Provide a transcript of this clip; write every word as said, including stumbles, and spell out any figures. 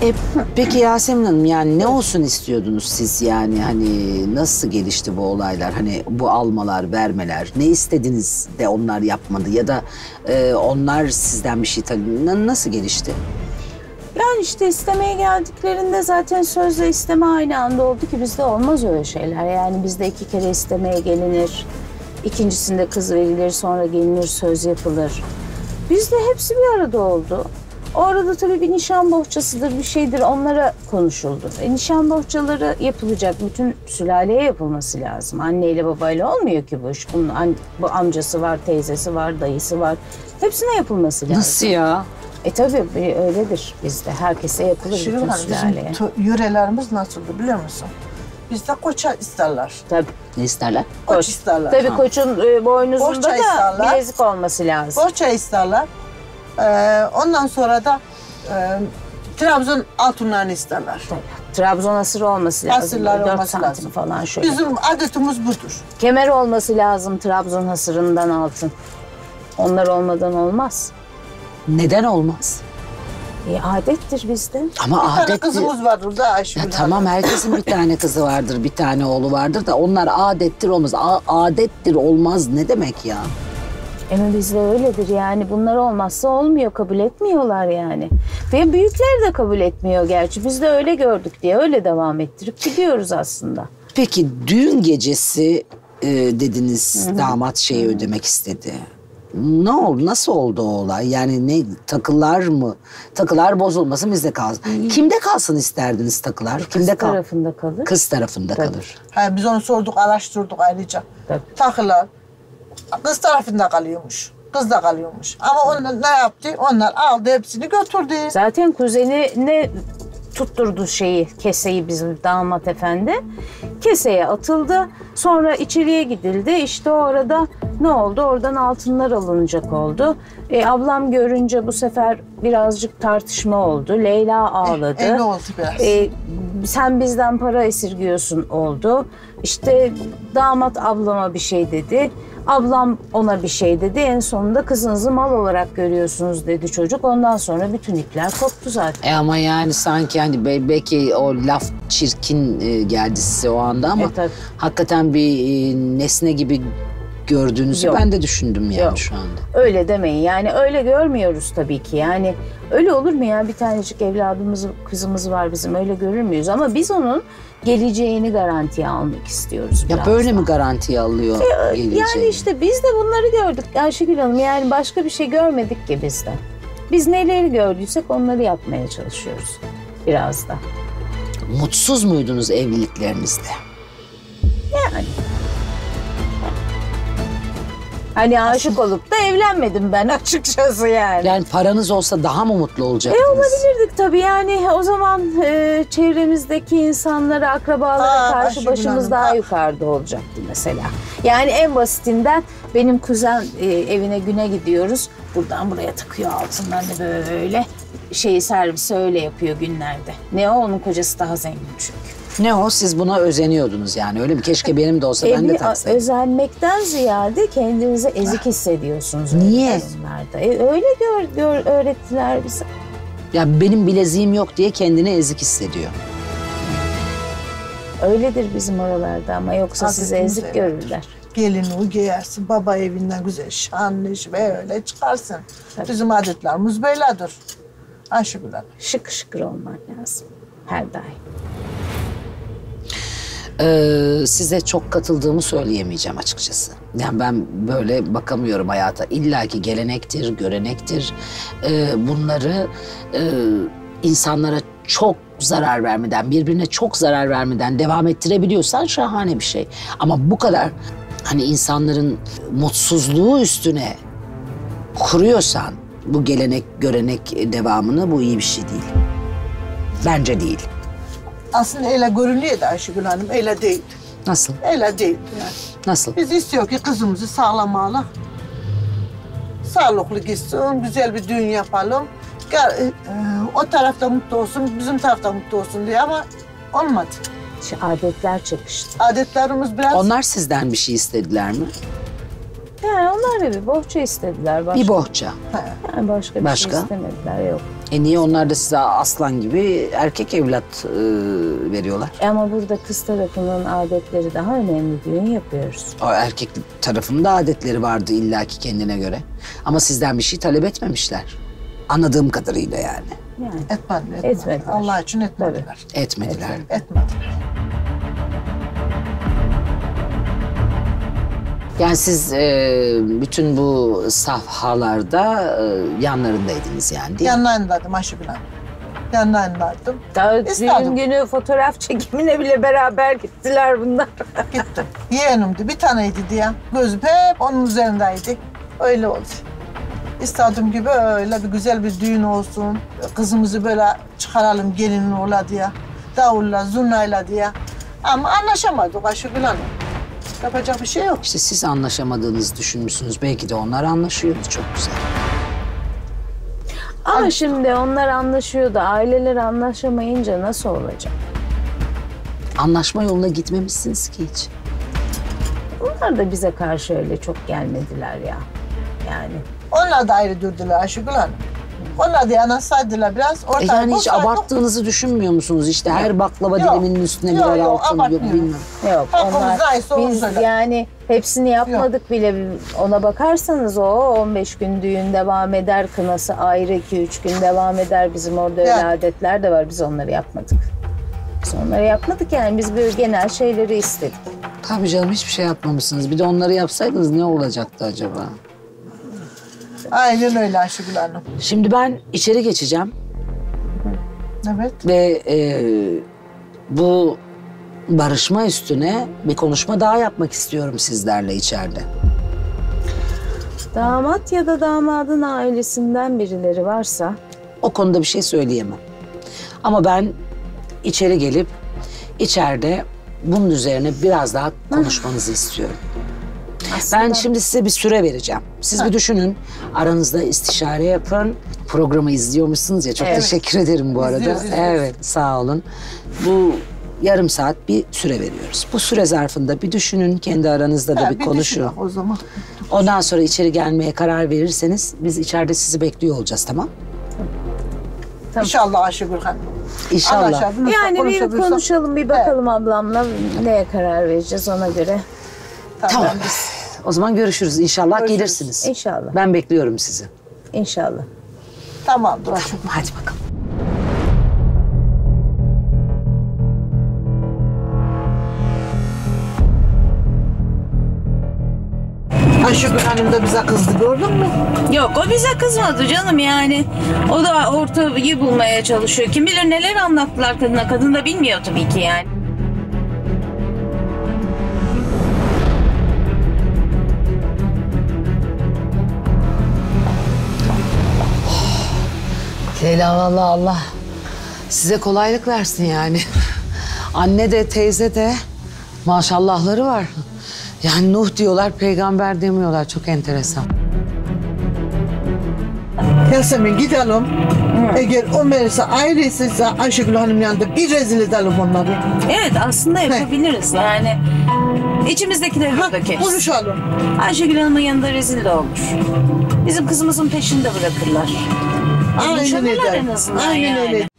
E, peki Yasemin Hanım, yani ne olsun istiyordunuz siz, yani hani nasıl gelişti bu olaylar, hani bu almalar vermeler, ne istediniz de onlar yapmadı ya da e, onlar sizden bir şey tabii, nasıl gelişti? Yani işte istemeye geldiklerinde zaten sözle isteme aynı anda oldu ki bizde olmaz öyle şeyler. Yani bizde iki kere istemeye gelinir, ikincisinde kız verilir, sonra gelinir, söz yapılır. Bizde hepsi bir arada oldu. O arada tabii bir nişan bohçasıdır, bir şeydir, onlara konuşuldu. E, nişan bohçaları yapılacak, bütün sülaleye yapılması lazım. Anneyle babayla olmuyor ki bu iş. Bunun an, bu amcası var, teyzesi var, dayısı var. Hepsine yapılması lazım. Nasıl ya? E tabii öyledir bizde. Herkese yapılır Şirin bütün Hanım, sülaleye. bizim yörelerimiz nasıldı biliyor musun? Bizde koça isterler. Tabii. Ne isterler? Koç, Koç. isterler. Tabii Ha. koçun e, boynuzunda Bohça da isterler. bilezik olması lazım. Bohça isterler. Ee, ondan sonra da e, Trabzon altınlarını isterler. Tabii. Trabzon asırı olması lazım. Asırlar Dört olması santim lazım. falan şöyle. Bizim adetimiz budur. Kemer olması lazım Trabzon hasırından altın. Onlar olmadan olmaz. Neden olmaz? E, adettir bizde. Ama Bir tane adet... kızımız var burada Ayşegül Ya Hanım. tamam, herkesin bir tane kızı vardır, bir tane oğlu vardır da onlar adettir olmaz. A adettir olmaz ne demek ya? Ama bizde öyledir yani, bunlar olmazsa olmuyor, kabul etmiyorlar yani. Ve büyükler de kabul etmiyor gerçi. Biz de öyle gördük diye öyle devam ettirip gidiyoruz aslında. Peki düğün gecesi e, dediniz, Hı-hı. damat şeyi Hı-hı. ödemek istedi. Ne oldu? Nasıl oldu o olay? Yani ne, takılar mı? Takılar bozulmasın, bizde kalsın. Hı-hı. Kimde kalsın isterdiniz takılar? Kız Kimde kal tarafında kalır. Kız tarafında Tabii. kalır. Ha, biz onu sorduk, araştırdık ayrıca. Tabii. Takılar kız tarafında kalıyormuş. Kız da kalıyormuş. Ama onlar ne yaptı? Onlar aldı hepsini götürdü. Zaten kuzeni ne tutturdu şeyi, keseyi bizim damat efendi. Keseye atıldı. Sonra içeriye gidildi. İşte o arada ne oldu? Oradan altınlar alınacak oldu. E, ablam görünce bu sefer birazcık tartışma oldu. Leyla ağladı. E, öyle oldu biraz. E, sen bizden para esirgiyorsun oldu. İşte damat ablama bir şey dedi. Ablam ona bir şey dedi. En sonunda kızınızı mal olarak görüyorsunuz dedi çocuk. Ondan sonra bütün ipler koptu zaten. E ama yani sanki hani be- belki o laf çirkin e, geldi size o anda ama E, tabii. hakikaten bir e, nesne gibi gördüğünüzü Yok. ben de düşündüm yani Yok. şu anda. Öyle demeyin yani, öyle görmüyoruz tabii ki yani. Öyle olur mu ya, bir tanecik evladımız, kızımız var bizim, öyle görür müyüz? Ama biz onun geleceğini garantiye almak istiyoruz Ya biraz böyle daha. mi garantiye alıyor geleceğini? Yani işte biz de bunları gördük Ayşegül Hanım, yani başka bir şey görmedik ki biz de. Biz neleri gördüysek onları yapmaya çalışıyoruz biraz da. Mutsuz muydunuz evliliklerinizde? Yani. Hani aşık olup da evlenmedim ben açıkçası yani. Yani paranız olsa daha mı mutlu olacaktınız? E olabilirdik tabii yani, o zaman e, çevremizdeki insanlara, akrabalara Aa, karşı Ayşegül başımız Hanım, daha aa. yukarıda olacaktı mesela. Yani en basitinden benim kuzen e, evine güne gidiyoruz. Buradan buraya takıyor altınlarını böyle. Şeyi servisi öyle yapıyor günlerde. Ne o, onun kocası daha zengin çünkü. Ne o, siz buna özeniyordunuz yani, öyle mi? Keşke benim de olsa ben de Evi taksaydım. özenmekten ziyade kendinizi ezik hissediyorsunuz. öyle Niye? durumlarda. E, öyle gör, gör, öğrettiler bize. Ya benim bileziğim yok diye kendini ezik hissediyor. Öyledir bizim oralarda ama yoksa sizi Adetimiz ezik öyledir. görürler. Gelini giyersin, baba evinden güzel şanlı ve öyle çıkarsın. Tabii. Bizim adetlerimiz böyledir. Ayşegül Hanım. Şık şıkır olman lazım. Her daim. Ee, size çok katıldığımı söyleyemeyeceğim açıkçası. Yani ben böyle bakamıyorum hayata. İlla ki gelenektir, görenektir. Ee, bunları e, insanlara çok zarar vermeden, birbirine çok zarar vermeden devam ettirebiliyorsan şahane bir şey. Ama bu kadar hani insanların mutsuzluğu üstüne kuruyorsan bu gelenek, görenek devamını, bu iyi bir şey değil. Bence değil. Aslında öyle görünüyor da Ayşegül Hanım, öyle değil. Nasıl? Öyle değil yani. Nasıl? Biz istiyor ki kızımızı sağlam ala. Sağlıklı gitsin, güzel bir düğün yapalım. Gel, e, o tarafta mutlu olsun, bizim tarafta mutlu olsun diye ama olmadı. Şu adetler çakıştı. Adetlerimiz biraz... Onlar sizden bir şey istediler mi? Yani onlar da bir bohça istediler. Başka, Bir bohça. Yani başka bir Başka? şey istemediler, yok. E niye onlar da size aslan gibi erkek evlat e, veriyorlar? Ama burada kız tarafının adetleri daha önemli. Düğün yapıyoruz. O erkek tarafının da adetleri vardı illaki kendine göre. Ama sizden bir şey talep etmemişler. Anladığım kadarıyla yani. Yani Etmedi, etmedi. Etmediler. Allah için etmediler. Etmediler. Etmediler. Yani siz e, bütün bu safhalarda e, yanlarındaydınız yani değil mi? Yanlarındaydım Ayşegül Hanım. Yanlarındaydım. daha İstedim. düğün günü fotoğraf çekimine bile beraber gittiler bunlar. Gittim. Yeğenimdi, bir taneydi diye. Gözüm hep onun üzerindeydi. Öyle oldu. İstediğim gibi öyle bir güzel bir düğün olsun. Kızımızı böyle çıkaralım gelinin ola diye. Davulla, zurnayla diye. Ama anlaşamadık Ayşegül Hanım. Yapacak bir şey yok. İşte siz anlaşamadığınızı düşünmüşsünüz. Belki de onlar anlaşıyordu çok güzel. Ama şimdi onlar anlaşıyor da aileler anlaşamayınca nasıl olacak? Anlaşma yoluna gitmemişsiniz ki hiç. Onlar da bize karşı öyle çok gelmediler ya. Yani Onlar da ayrı durdular Ayşegül Hanım. Onlar da yanaşsaydılar biraz. E Ortaya yani hiç koysaydık- abarttığınızı düşünmüyor musunuz? İşte her baklava Yok. diliminin üstüne Yok, birer yok, altın yok abartmıyorum. bilmem. yok Hakkımız onlar neyse onu biz söyle. yani hepsini yapmadık bile. Ona bakarsanız o on beş gün düğün devam eder, kınası ayrı iki üç gün devam eder. Bizim orada öyle Yani. adetler de var. Biz onları yapmadık. Biz onları yapmadık yani biz böyle genel şeyleri istedik. Tabii canım hiçbir şey yapmamışsınız. Bir de onları yapsaydınız ne olacaktı acaba? Aynen öyle Ayşegül Hanım. Şimdi ben içeri geçeceğim Evet. ve e, bu barışma üstüne bir konuşma daha yapmak istiyorum sizlerle içeride. Damat ya da damadın ailesinden birileri varsa O konuda bir şey söyleyemem. Ama ben içeri gelip içeride bunun üzerine biraz daha konuşmanızı istiyorum. aslında Ben şimdi size bir süre vereceğim. Siz bir düşünün. Aranızda istişare yapın. Programı izliyormuşsunuz ya. Çok Evet. teşekkür ederim bu arada. İzliyoruz, izliyoruz. Evet, sağ olun. Bu yarım saat bir süre veriyoruz. Bu süre zarfında bir düşünün. Kendi aranızda da Ha, bir konuşun. düşünün o zaman. Ondan sonra içeri gelmeye karar verirseniz biz içeride sizi bekliyor olacağız, tamam? Tamam. İnşallah Ayşegül Hanım. İnşallah. Anlaşabilirsek, yani bir konuşabilirsek. konuşalım, bir bakalım ablamla neye karar vereceğiz ona göre. Tamam. O zaman görüşürüz. İnşallah Görüşürüz. gelirsiniz. İnşallah. Ben bekliyorum sizi. İnşallah. Tamamdır Ayşegül. Hadi bakalım. Ayşegül Hanım da bize kızdı gördün mü? Yok o bize kızmadı canım yani. O da ortayı bulmaya çalışıyor. Kim bilir neler anlattılar kadına. Kadın da bilmiyor tabii ki yani. Leyla vallahi Allah size kolaylık versin yani. Anne de teyze de maşallahları var. Yani Nuh diyorlar, peygamber demiyorlar. Çok enteresan. Yasemin gidelim. Eğer o Melisa ayrıysa Ayşegül Hanım yanında bir rezil edelim onları. Evet aslında yapabiliriz yani. İçimizdekileri Ha, dökeriz. konuşalım. Ayşegül Hanım'ın yanında rezil de olur. Bizim kızımızın peşinde bırakırlar. Aynen Düşünürler öyle. en azından Aynen yani. öyle.